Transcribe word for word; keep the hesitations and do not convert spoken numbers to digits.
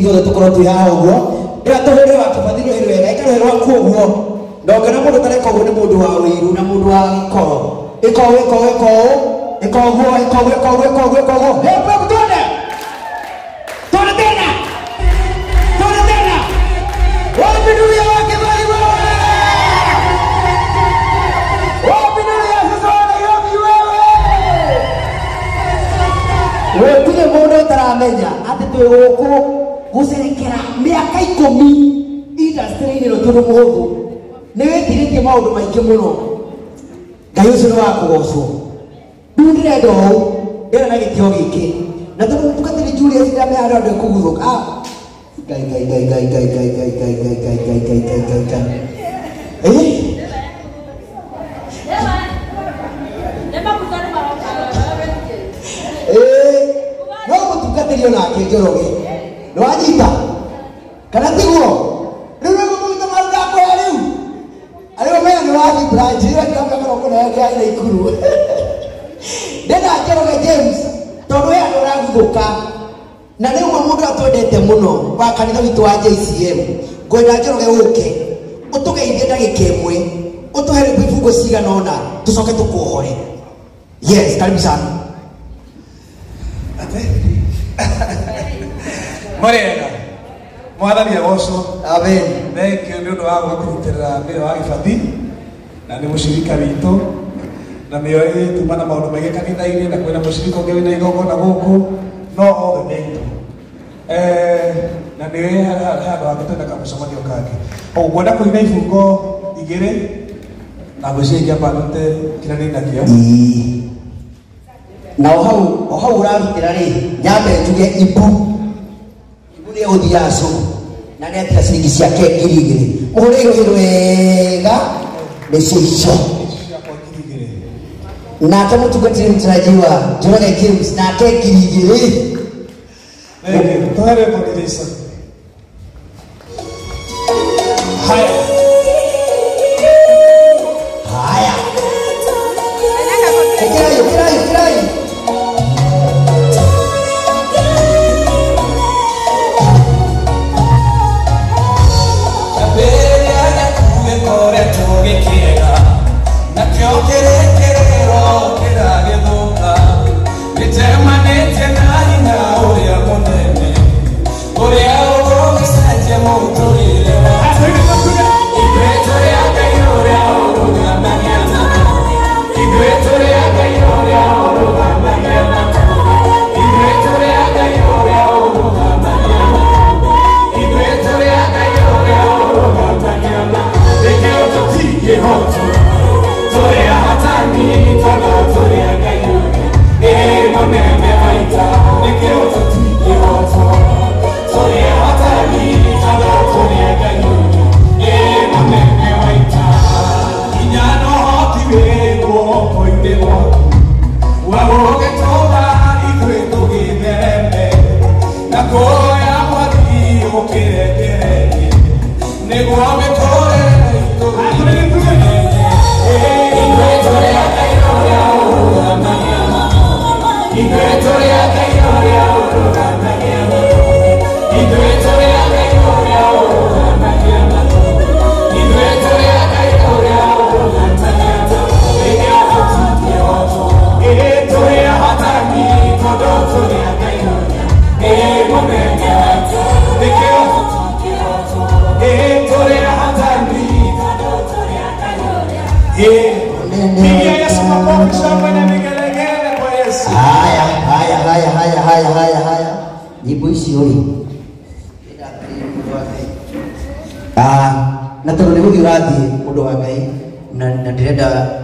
ithuothe tukorwo twi haha uguo ndira tuhire wa kibathi ruhi rwega ikaruhi rwaku uguo ndongena mundu tareka uguo ni mundu wa wiru na mundu wa gikoro iko iko iko iko uguo iko iko iko iko iko hebu tuone tuone tena tuone tena wapi nuru ya wake bali wewe wapi nuru ya sasa yobi wewe wewe kile mundu taramenya ati twi guku gucerekera miaka ikumi industry-inĩ ĩno tondũ mũhũthũ nĩ wĩkirĩtie maũndũ maingĩ mũno Ngai ũcio nĩ wa kũgocwo rĩu ndĩrenda ũũ ndĩrĩ na gĩtĩo gĩkĩ na tondũ mũtungatĩri Julius ndamĩhanda andũ kũguthũka Ngai Ngai Ngai Ngai Ngai Ngai Ngai Ngai Ngai Ngai Ngai Ngai Ngai Ngai Ngai eh eh no mũtungatĩri ona akĩnjoroge nĩ wanyita kana tiguo rĩu nĩguo mũgũta maruga kwaya rĩu arĩo mena nĩ wathi branch ĩyo ĩkamba mĩrongo ĩna ya ikuru ndĩna Njoroge James tondũ we andũ ũraguthũka na rĩu mũndũ atwendete mũno wa kanitha witũ wa J C M ngwenda Njoroge ũke ũtũgeithie ndagĩka ĩmwe ũtũhere ibungo cigana ũna tũcoke tũkuohore yes karibu sana Morena mwathani agocwo amen thengio nĩ ũndũ wa gũkũrutĩra mbere wa gĩbathi na nĩ mũcirika witũ na nĩo ĩtuma na maũndũ maingĩ kanitha-inĩ na kwĩna mũcirika ũngĩ wĩna igongona gũkũ no othe nĩ itũ na nĩ handũ ha gũtenda kamũcemanio kangĩ ũguo ngwenda kũina ibungo igĩrĩ na ngwĩciria ingĩamba ndute kĩrĩa ndĩ nakĩo na o hau o hau ũrarutĩra rĩ nyambe njuge ibu ibu nĩ ũthiaga cũgũ na nĩ atira ciringi ciake ngiri igĩrĩ mũhũre irũhĩ wega nĩcio icio nake mũtungatĩri mtarajiwa Njoroge James nake ngiri igĩrĩ tũhere kũrĩrĩca haya haya kĩrai kĩrai kĩrai haya haya haya haya haya haya haya nyimbo icio rĩ ah na tondũ nĩ gũthiĩ ũrathiĩ mũndũ wa Ngai na ndĩrenda